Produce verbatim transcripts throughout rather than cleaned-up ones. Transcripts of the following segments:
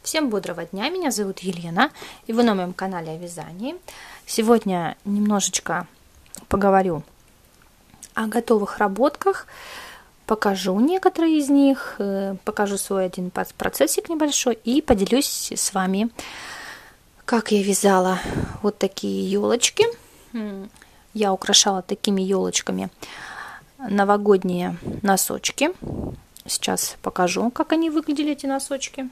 Всем бодрого дня, меня зовут Елена, и вы на моем канале о вязании. Сегодня немножечко поговорю о готовых работках, покажу некоторые из них, покажу свой один процессик небольшой и поделюсь с вами, как я вязала вот такие елочки. Я украшала такими елочками новогодние носочки. Сейчас покажу, как они выглядели, эти носочки.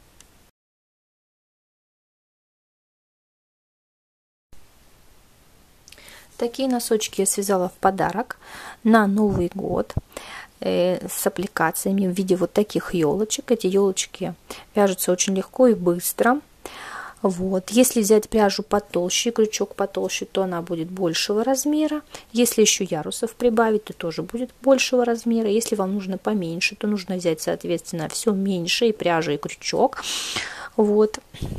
Такие носочки я связала в подарок на Новый год э, с аппликациями в виде вот таких елочек. Эти елочки вяжутся очень легко и быстро. Вот. Если взять пряжу потолще, крючок потолще, то она будет большего размера. Если еще ярусов прибавить, то тоже будет большего размера. Если вам нужно поменьше, то нужно взять, соответственно, все меньше, и пряжа, и крючок. Вот.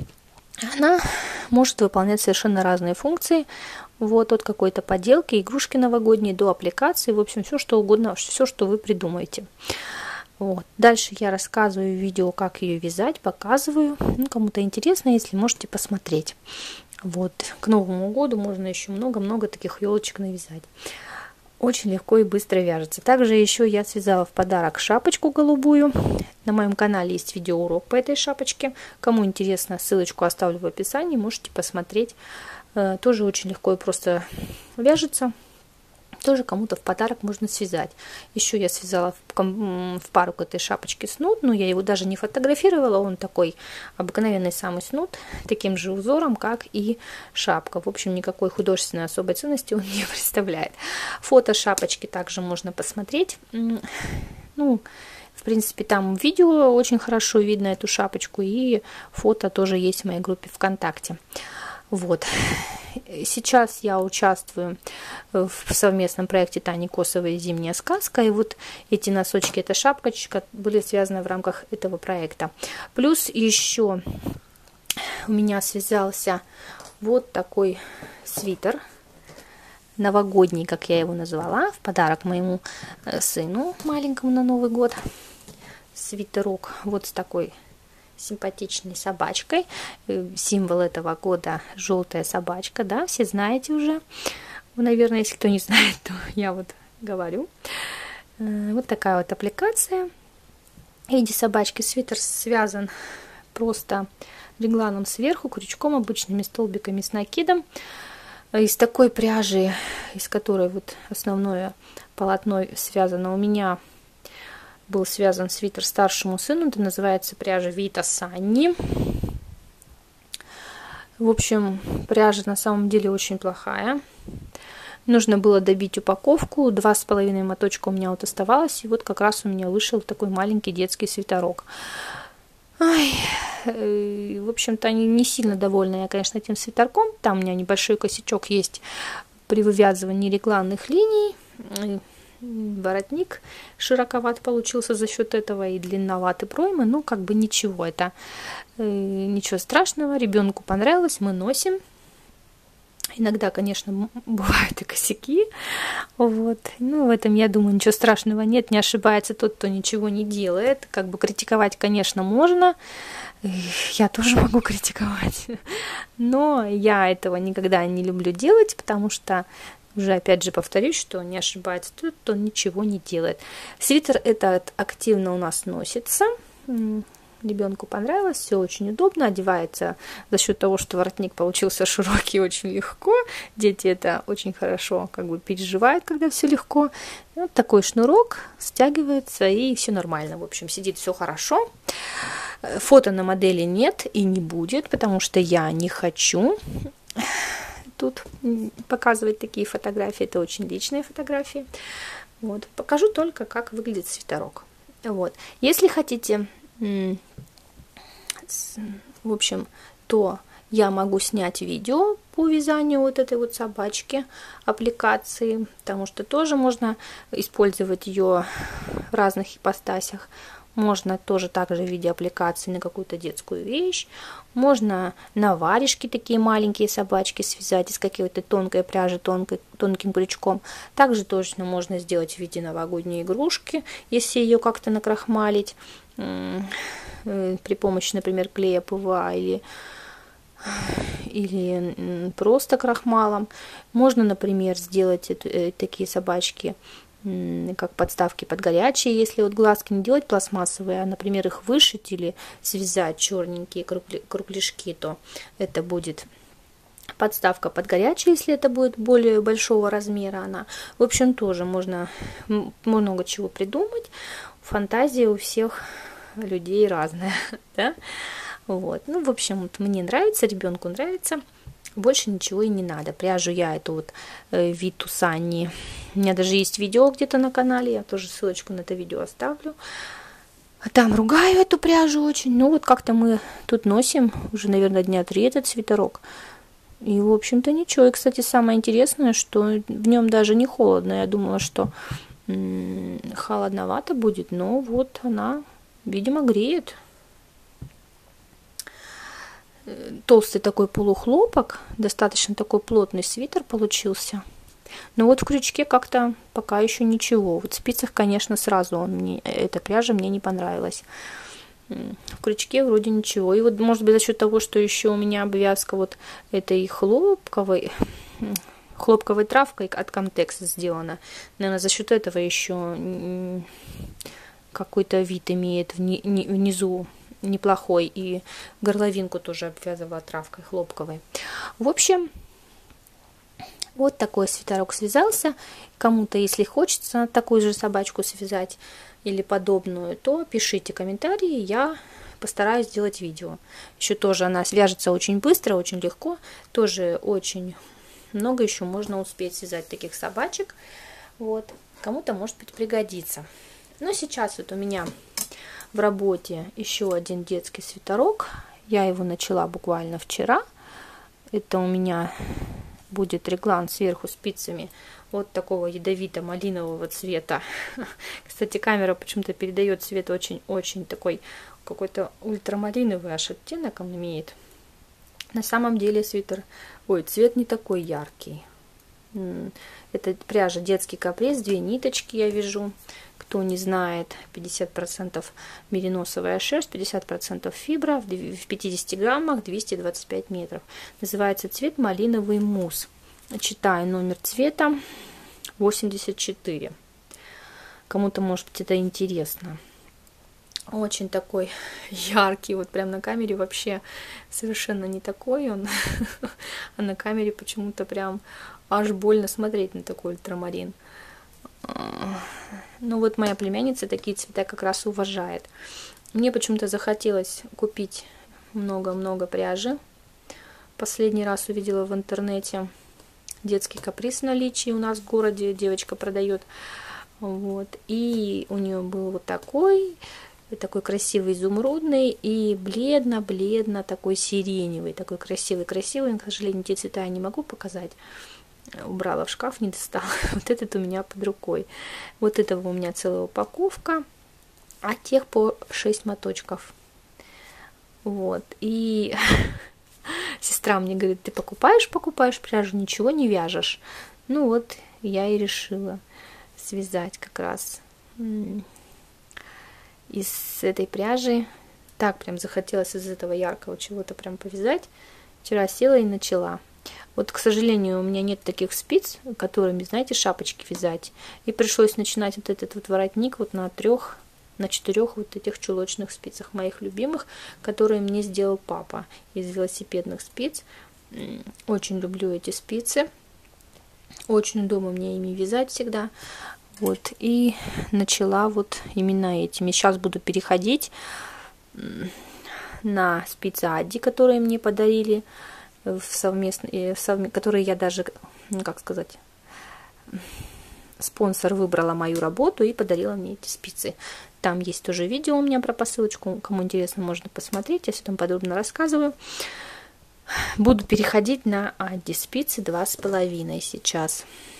Она может выполнять совершенно разные функции. Вот, от какой-то поделки, игрушки новогодние до аппликации, в общем, все что угодно, все, что вы придумаете. Вот. Дальше я рассказываю в видео, как ее вязать, показываю. Ну, кому-то интересно, если можете посмотреть. Вот, к Новому году можно еще много-много таких елочек навязать. Очень легко и быстро вяжется. Также еще я связала в подарок шапочку голубую. На моем канале есть видеоурок по этой шапочке. Кому интересно, ссылочку оставлю в описании, можете посмотреть. Тоже очень легко и просто вяжется. Тоже кому-то в подарок можно связать. Еще я связала в, в пару к этой шапочке снуд, но я его даже не фотографировала. Он такой обыкновенный самый снуд, таким же узором, как и шапка. В общем, никакой художественной особой ценности он не представляет. Фото шапочки также можно посмотреть. Ну, в принципе, там в видео очень хорошо видно эту шапочку, и фото тоже есть в моей группе ВКонтакте. Вот. Сейчас я участвую в совместном проекте Тани Косовой «Зимняя сказка». И вот эти носочки, эта шапочка были связаны в рамках этого проекта. Плюс еще у меня связался вот такой свитер новогодний, как я его назвала, в подарок моему сыну маленькому на Новый год. Свитерок вот с такой симпатичной собачкой. Символ этого года — желтая собачка, да, все знаете уже. Наверное, если кто не знает, то я вот говорю. Вот такая вот аппликация. В виде собачки свитер связан просто регланом сверху, крючком, обычными столбиками с накидом. Из такой пряжи, из которой вот основное полотно связано, у меня был связан свитер старшему сыну. Это называется пряжа Вита Санни. В общем, пряжа на самом деле очень плохая. Нужно было добить упаковку. Два с половиной моточка у меня вот оставалось. И вот как раз у меня вышел такой маленький детский свитерок. Ай, в общем-то, не сильно довольна я, конечно, этим свитерком. Там у меня небольшой косячок есть при вывязывании регланных линий. Воротник широковат получился за счет этого и длинноватый проймы, ну как бы ничего, это э, ничего страшного, ребенку понравилось, мы носим. Иногда, конечно, бывают и косяки, вот, ну в этом, я думаю, ничего страшного нет, не ошибается тот, кто ничего не делает. Как бы критиковать, конечно, можно, я тоже могу критиковать, но я этого никогда не люблю делать, потому что уже опять же повторюсь, что не ошибается тот, кто ничего не делает. Свитер этот активно у нас носится. Ребенку понравилось, все очень удобно, одевается за счет того, что воротник получился широкий, очень легко. Дети это очень хорошо как бы переживают, когда все легко. Вот такой шнурок стягивается, и все нормально. В общем, сидит все хорошо. Фото на модели нет и не будет, потому что я не хочу тут показывать такие фотографии, это очень личные фотографии. Вот. Покажу только, как выглядит свитерок. Вот. Если хотите, в общем, то я могу снять видео по вязанию вот этой вот собачки, аппликации, потому что тоже можно использовать ее в разных ипостасях. Можно тоже также в виде аппликации на какую-то детскую вещь. Можно на варежки такие маленькие собачки связать из какой-то тонкой пряжи, тонкой, тонким крючком. Также точно можно сделать в виде новогодней игрушки, если ее как-то накрахмалить. э, при помощи, например, клея ПВА или, или просто крахмалом. Можно, например, сделать это, э, такие собачки, э, как подставки под горячие, если вот глазки не делать пластмассовые, а, например, их вышить или связать черненькие кругляшки, то это будет подставка под горячие, если это будет более большого размера она. В общем, тоже можно много чего придумать. Фантазия у всех людей разная, да? Вот. Ну, в общем, вот мне нравится, ребенку нравится. Больше ничего и не надо. Пряжу я эту вот э, Виту Санни. У меня даже есть видео где-то на канале. Я тоже ссылочку на это видео оставлю. Там ругаю эту пряжу очень. Ну, вот как-то мы тут носим уже, наверное, дня три этот свитерок. И, в общем-то, ничего. И, кстати, самое интересное, что в нем даже не холодно. Я думала, что м-м, холодновато будет, но вот она, видимо, греет. Толстый такой полухлопок, достаточно такой плотный свитер получился. Но вот в крючке как-то пока еще ничего. Вот в спицах, конечно, сразу он мне, эта пряжа мне не понравилась. В крючке вроде ничего. И вот, может быть, за счет того, что еще у меня обвязка вот этой хлопковой, хлопковой травкой от Comtex сделана. Наверное, за счет этого еще какой-то вид имеет внизу неплохой. И горловинку тоже обвязывала травкой хлопковой. В общем, вот такой свитерок связался. Кому-то, если хочется такую же собачку связать или подобную, то пишите комментарии, я постараюсь сделать видео. Еще тоже она свяжется очень быстро, очень легко, тоже очень много еще можно успеть связать таких собачек. Вот, кому-то, может быть, пригодится. Но сейчас вот у меня в работе еще один детский свитерок. Я его начала буквально вчера. Это у меня будет реглан сверху спицами вот такого ядовито-малинового цвета. Кстати, камера почему-то передает цвет очень-очень такой, какой-то ультрамалиновый аж оттенок он имеет. На самом деле свитер, ой, цвет не такой яркий. Это пряжа детский каприз, две ниточки я вяжу. Кто не знает, пятьдесят процентов мериносовая шерсть, пятьдесят процентов фибра, в пятидесяти граммах, двести двадцать пять метров. Называется цвет малиновый мусс. Читаю номер цвета восемьдесят четыре. Кому-то, может быть, это интересно. Очень такой яркий, вот прям на камере вообще совершенно не такой он. А на камере почему-то прям аж больно смотреть на такой ультрамарин. Ну вот моя племянница такие цвета как раз уважает. Мне почему-то захотелось купить много-много пряжи. Последний раз увидела в интернете детский каприз в наличии у нас в городе. Девочка продает. Вот. И у нее был вот такой, такой красивый изумрудный и бледно-бледно такой сиреневый. Такой красивый-красивый. К сожалению, те цвета я не могу показать. Убрала в шкаф, не достала. Вот этот у меня под рукой. Вот этого у меня целая упаковка. А тех по шесть моточков. Вот. И сестра мне говорит, ты покупаешь, покупаешь пряжу, ничего не вяжешь. Ну вот, я и решила связать как раз из этой пряжи. Так прям захотелось из этого яркого чего-то прям повязать. Вчера села и начала. Вот, к сожалению, у меня нет таких спиц, которыми, знаете, шапочки вязать. И пришлось начинать вот этот вот воротник вот на трех, на четырех вот этих чулочных спицах моих любимых, которые мне сделал папа из велосипедных спиц. Очень люблю эти спицы. Очень удобно мне ими вязать всегда. Вот, и начала вот именно этими. Сейчас буду переходить на спицы Адди, которые мне подарили. В совместные, в совм... которые я даже, ну, как сказать, спонсор выбрала мою работу и подарила мне эти спицы. Там есть тоже видео у меня про посылочку, кому интересно, можно посмотреть, я все там подробно рассказываю. Буду переходить на Адди спицы два с половиной сейчас.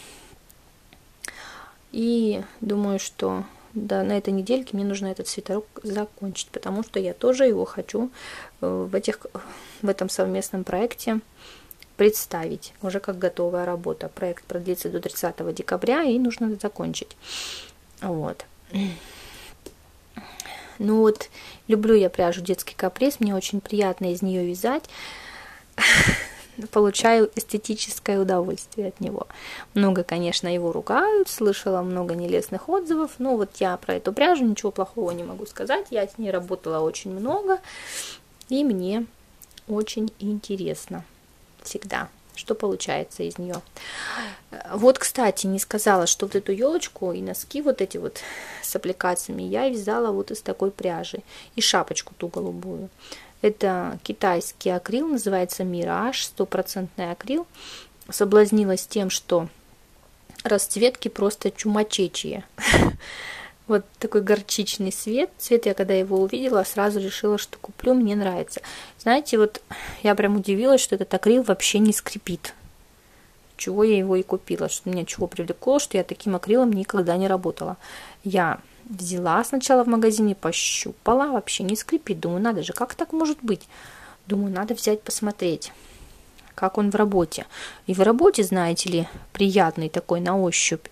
И думаю, что да, на этой недельке мне нужно этот свитерок закончить, потому что я тоже его хочу в, этих, в этом совместном проекте представить, уже как готовая работа. Проект продлится до тридцатого декабря, и нужно закончить. Вот. Ну вот, люблю я пряжу детский каприз, мне очень приятно из нее вязать. Получаю эстетическое удовольствие от него. Много, конечно, его ругают, слышала много нелестных отзывов, но вот я про эту пряжу ничего плохого не могу сказать. Я с ней работала очень много, и мне очень интересно всегда, что получается из нее. Вот, кстати, не сказала, что вот эту елочку и носки вот эти вот с аппликациями я вязала вот из такой пряжи, и шапочку ту голубую. Это китайский акрил, называется Мираж, стопроцентный акрил. Соблазнилась тем, что расцветки просто чумачечие. Вот такой горчичный цвет. Цвет я, когда его увидела, сразу решила, что куплю, мне нравится. Знаете, вот я прям удивилась, что этот акрил вообще не скрипит. Чего я его и купила, что меня чего привлекло, что я таким акрилом никогда не работала. Я взяла сначала в магазине, пощупала, вообще не скрипит. Думаю, надо же, как так может быть? Думаю, надо взять, посмотреть, как он в работе. И в работе, знаете ли, приятный такой на ощупь.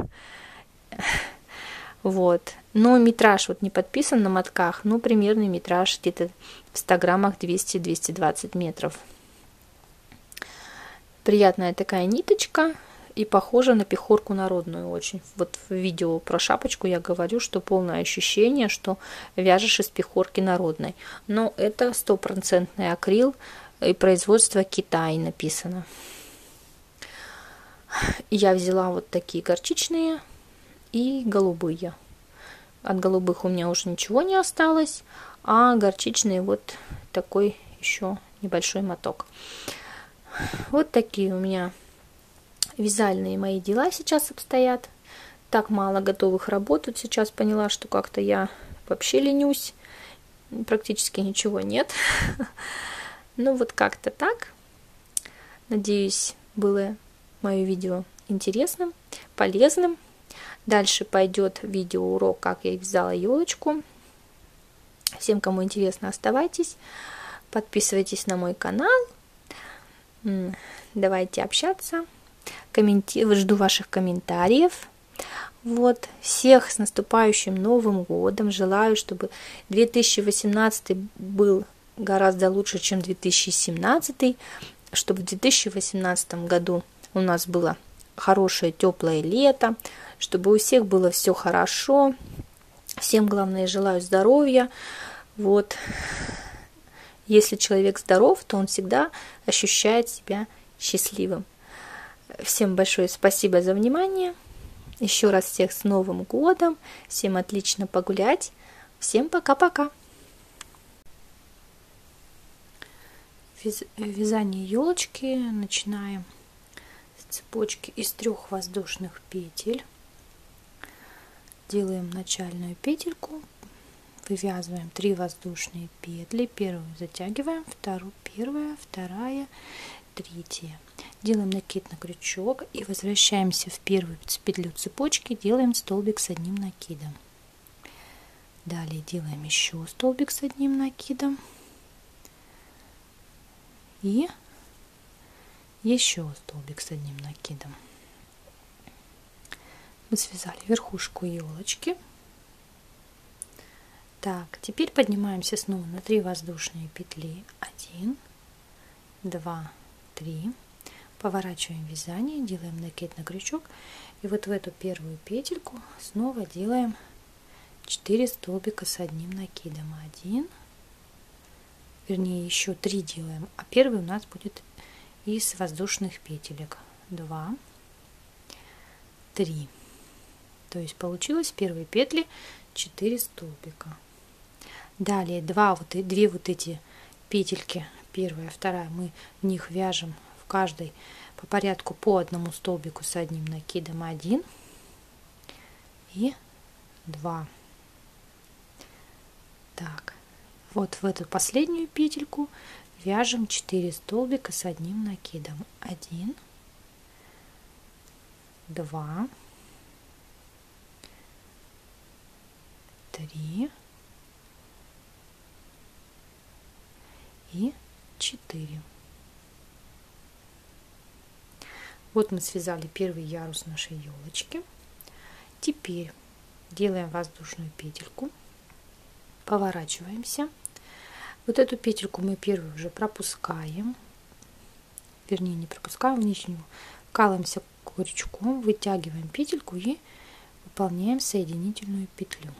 Вот. Но метраж вот не подписан на мотках, но примерный метраж где-то в ста граммах двести — двести двадцать метров. Приятная такая ниточка. И похожа на пехорку народную очень. Вот в видео про шапочку я говорю, что полное ощущение, что вяжешь из пехорки народной. Но это стопроцентный акрил, и производство Китай написано. Я взяла вот такие горчичные и голубые. От голубых у меня уже ничего не осталось, а горчичные вот такой еще небольшой моток. Вот такие у меня вязальные мои дела сейчас обстоят. Так мало готовых работ. Вот сейчас поняла, что как-то я вообще ленюсь. Практически ничего нет. Ну вот как-то так. Надеюсь, было мое видео интересным, полезным. Дальше пойдет видеоурок, как я вязала елочку. Всем, кому интересно, оставайтесь. Подписывайтесь на мой канал. Давайте общаться. Комменти... Жду ваших комментариев. Вот. Всех с наступающим Новым годом. Желаю, чтобы две тысячи восемнадцатый был гораздо лучше, чем две тысячи семнадцатый. Чтобы в две тысячи восемнадцатом году у нас было хорошее, теплое лето. Чтобы у всех было все хорошо. Всем, главное, желаю здоровья. Вот. Если человек здоров, то он всегда ощущает себя счастливым. Всем большое спасибо за внимание. Еще раз всех с Новым годом. Всем отлично погулять. Всем пока-пока. Вязание елочки начинаем с цепочки из трех воздушных петель. Делаем начальную петельку. Вывязываем три воздушные петли. Первую затягиваем, вторую, первая, вторая, третья. Делаем накид на крючок и возвращаемся в первую петлю цепочки. Делаем столбик с одним накидом. Далее делаем еще столбик с одним накидом. И еще столбик с одним накидом. Мы связали верхушку елочки. Так, теперь поднимаемся снова на три воздушные петли. один, два, три. Поворачиваем вязание, делаем накид на крючок. И вот в эту первую петельку снова делаем четыре столбика с одним накидом. один, вернее еще три делаем, а первый у нас будет из воздушных петелек. два, три. То есть получилось в первой петле четыре столбика. Далее два вот и две вот эти петельки, первая, вторая, мы в них вяжем в каждой по порядку по одному столбику с одним накидом. один и два. Так, вот в эту последнюю петельку вяжем четыре столбика с одним накидом. один, два, три и четыре. Вот мы связали первый ярус нашей елочки. Теперь делаем воздушную петельку, поворачиваемся. Вот эту петельку мы первую уже пропускаем, вернее не пропускаем в нижнюю, вкалываемся крючком, вытягиваем петельку и выполняем соединительную петлю.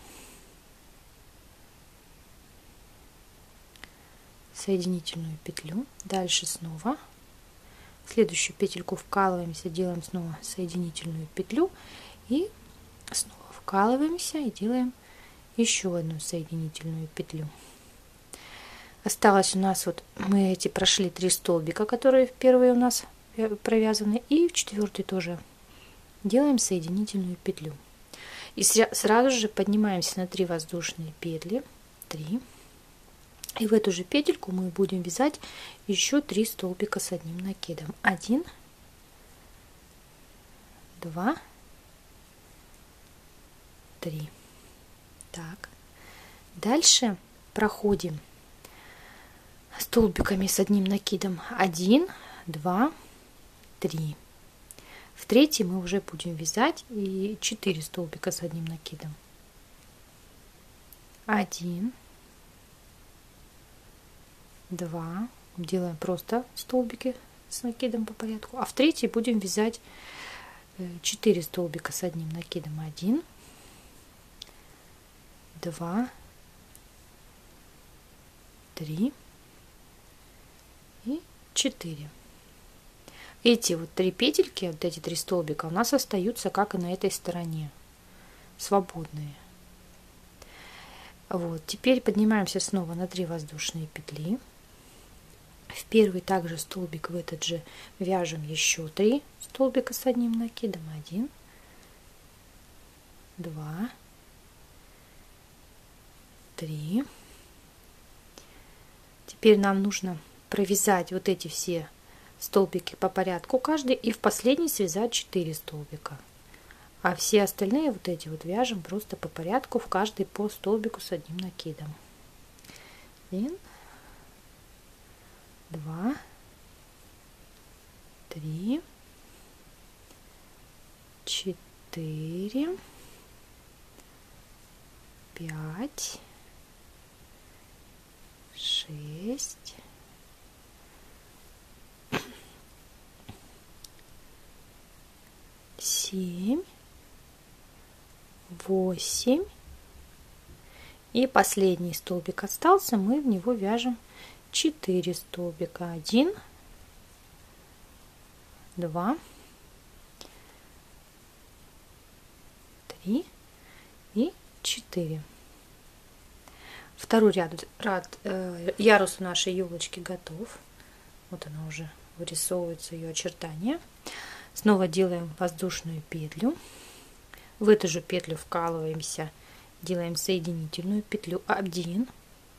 Соединительную петлю. Дальше снова в следующую петельку вкалываемся, делаем снова соединительную петлю и снова вкалываемся и делаем еще одну соединительную петлю. Осталось у нас вот мы эти прошли три столбика, которые в первые у нас провязаны, и в четвертый тоже делаем соединительную петлю. И сразу же поднимаемся на три воздушные петли, три, и в эту же петельку мы будем вязать еще три столбика с одним накидом. Один, два, три. Так, дальше проходим столбиками с одним накидом. Один, два, три. В третий мы уже будем вязать и четыре столбика с одним накидом. Один, два, делаем просто столбики с накидом по порядку, а в третий будем вязать четыре столбика с одним накидом. Один, два, три и четыре. Эти вот три петельки, вот эти три столбика у нас остаются, как и на этой стороне, свободные. Вот, теперь поднимаемся снова на три воздушные петли. В первый также столбик в этот же вяжем еще три столбика с одним накидом. Один, два, три. Теперь нам нужно провязать вот эти все столбики по порядку каждый и в последний связать четыре столбика. А все остальные вот эти вот вяжем просто по порядку, в каждый по столбику с одним накидом. Один, два, три, четыре, пять, шесть, семь, восемь. И последний столбик остался, мы в него вяжем четыре столбика. Один, два, три и четыре. Второй ряд, ряд э, ярус нашей елочки готов. Вот она уже вырисовывается, ее очертания. Снова делаем воздушную петлю. В эту же петлю вкалываемся, делаем соединительную петлю. Один,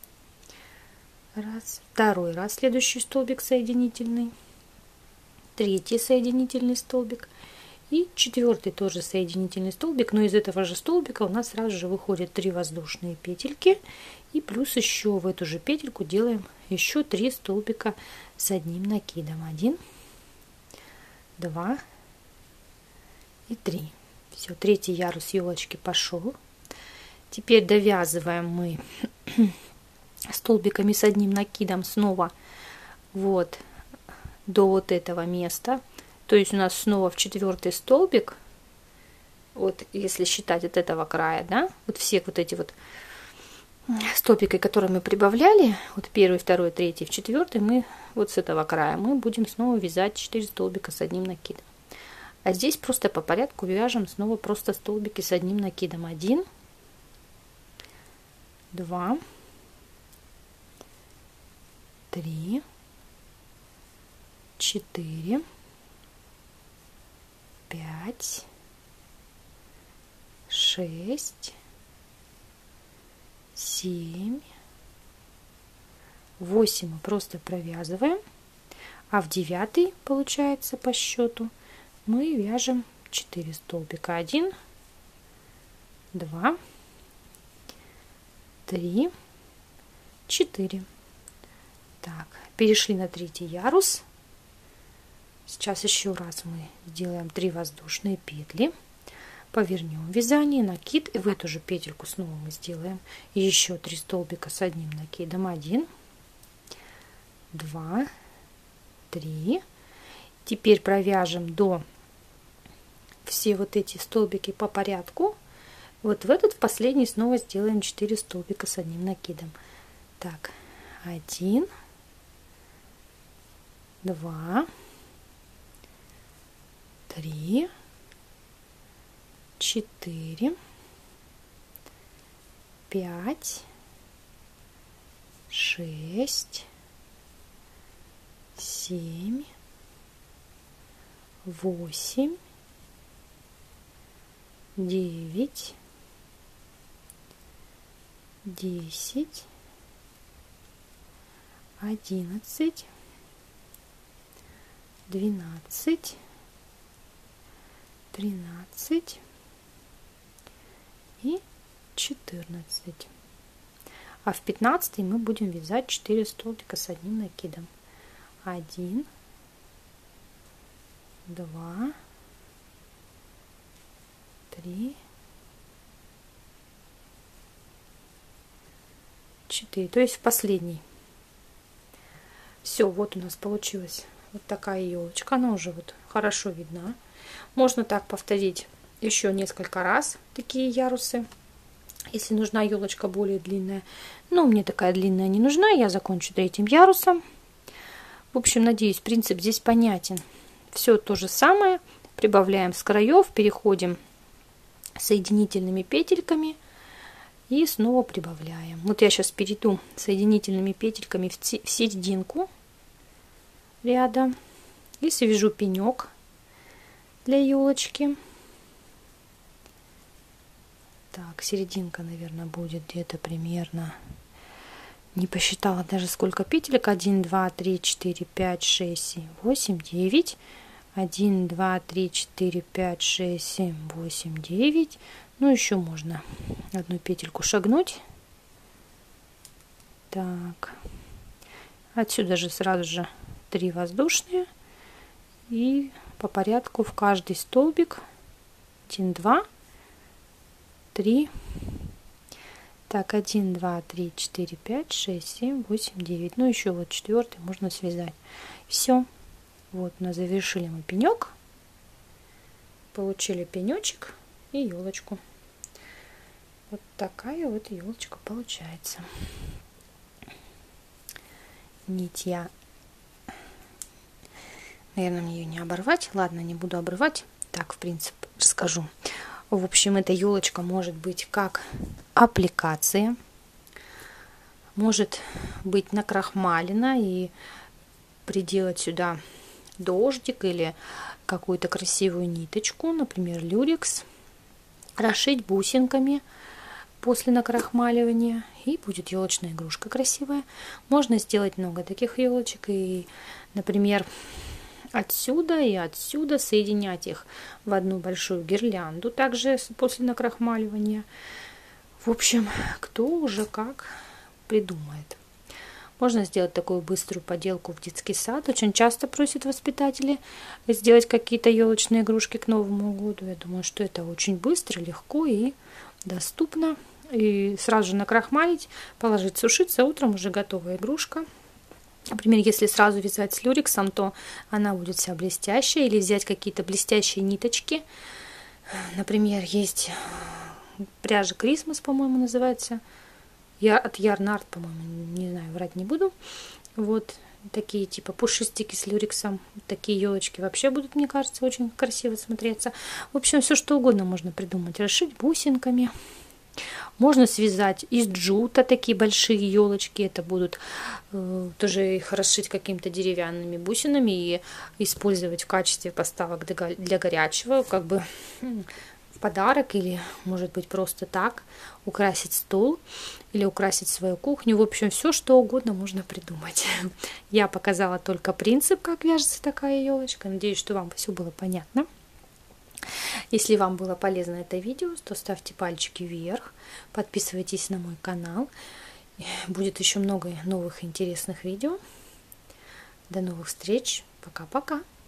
раз, второй раз следующий столбик соединительный, третий соединительный столбик и четвертый тоже соединительный столбик. Но из этого же столбика у нас сразу же выходят три воздушные петельки, и плюс еще в эту же петельку делаем еще три столбика с одним накидом. Один, два и три. Все, третий ярус елочки пошел. Теперь довязываем мы столбиками с одним накидом снова вот до вот этого места. То есть у нас снова в четвертый столбик, вот если считать от этого края, да, вот все вот эти вот столбики, которые мы прибавляли, вот первый, второй, третий, в четвертый, мы вот с этого края мы будем снова вязать четыре столбика с одним накидом. А здесь просто по порядку вяжем снова просто столбики с одним накидом. Один, два, три, четыре, пять, шесть, семь, восемь мы просто провязываем, а в девятый, получается, по счету мы вяжем четыре столбика. Один, два, три, четыре. Так, перешли на третий ярус. Сейчас еще раз мы сделаем три воздушные петли. повернем вязание, накид, и в эту же петельку снова мы сделаем еще три столбика с одним накидом. Один, два, три. Теперь провяжем до все вот эти столбики по порядку. Вот в этот в последний снова сделаем четыре столбика с одним накидом. Так, один, два, три, четыре, пять, шесть, семь, восемь, девять, десять, одиннадцать, двенадцать, тринадцать и четырнадцать. А в пятнадцатый мы будем вязать четыре столбика с одним накидом. Один, два, три, четыре. То есть в последний. Все, вот у нас получилась вот такая елочка. Она уже вот хорошо видна. Можно так повторить еще несколько раз такие ярусы, если нужна елочка более длинная. Но мне такая длинная не нужна, я закончу третьим ярусом. В общем, надеюсь, принцип здесь понятен. Все то же самое, прибавляем с краев, переходим соединительными петельками и снова прибавляем. Вот я сейчас перейду соединительными петельками в серединку ряда и свяжу пенек для елочки. Так, серединка, наверное, будет где-то примерно, не посчитала даже сколько петелек. один, два, три, четыре, пять, шесть, семь, восемь, девять. один, два, три, четыре, пять, шесть, семь, восемь, девять. Ну, еще можно одну петельку шагнуть. Так, отсюда же сразу же три воздушные. И по порядку в каждый столбик один, два, три. Так, один, два, три, четыре, пять, шесть, семь, восемь, девять. Ну, еще вот четвертый можно связать. Все. Вот мы завершили мы пенек. Получили пенечек и елочку. Вот такая вот елочка получается. Нить я, наверное, мне ее не оборвать. Ладно, не буду обрывать. Так, в принципе, расскажу. В общем, эта елочка может быть как аппликация, может быть накрахмалена и приделать сюда дождик или какую-то красивую ниточку, например, люрекс, расшить бусинками после накрахмаливания, и будет елочная игрушка красивая. Можно сделать много таких елочек и, например, отсюда и отсюда соединять их в одну большую гирлянду, также после накрахмаливания. В общем, кто уже как придумает. Можно сделать такую быструю поделку в детский сад. Очень часто просят воспитатели сделать какие-то елочные игрушки к Новому году. Я думаю, что это очень быстро, легко и доступно. И сразу же накрахмалить, положить сушиться, утром уже готовая игрушка. Например, если сразу вязать с люрексом, то она будет вся блестящая. Или взять какие-то блестящие ниточки. Например, есть пряжа Christmas, по-моему, называется. Я от Ярнард, по-моему, не знаю, врать не буду. Вот такие типа пушистики с люрексом. Такие елочки вообще будут, мне кажется, очень красиво смотреться. В общем, все что угодно можно придумать. Расшить бусинками. Можно связать из джута такие большие елочки. Это будут э, тоже их расшить какими-то деревянными бусинами и использовать в качестве поставок для, для горячего, как бы в подарок, или может быть просто так украсить стол или украсить свою кухню. В общем, все что угодно можно придумать. Я показала только принцип, как вяжется такая елочка. Надеюсь, что вам все было понятно. Если вам было полезно это видео, то ставьте пальчики вверх, подписывайтесь на мой канал. Будет еще много новых интересных видео. До новых встреч. Пока-пока.